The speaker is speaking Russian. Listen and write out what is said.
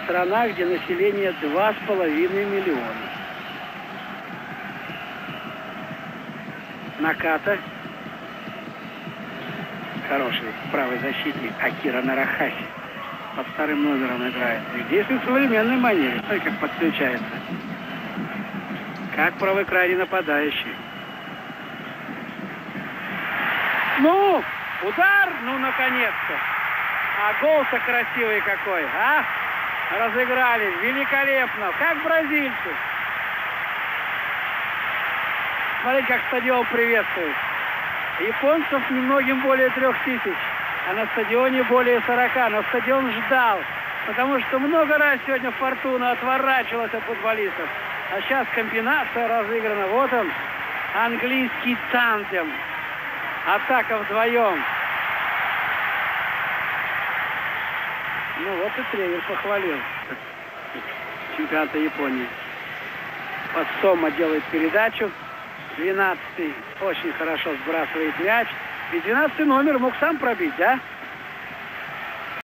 страна, где население 2,5 миллиона. Наката. Хороший правый защитник Акира Нарахаси. Под вторым номером играет. И действует в современной манере. Смотри, как подключается. Как правый крайний нападающий. Ну, удар, ну, наконец-то. А гол-то красивый какой, а? Разыграли, великолепно, как бразильцы. Смотрите, как стадион приветствует. Японцев немногим более 3000, а на стадионе более 40. Но стадион ждал, потому что много раз сегодня Фортуна отворачивалась от футболистов. А сейчас комбинация разыграна. Вот он, английский тандем. Атака вдвоем. Ну вот и тренер похвалил чемпионата Японии. Подсома делает передачу. 12-й очень хорошо сбрасывает мяч. И 12-й номер мог сам пробить, да?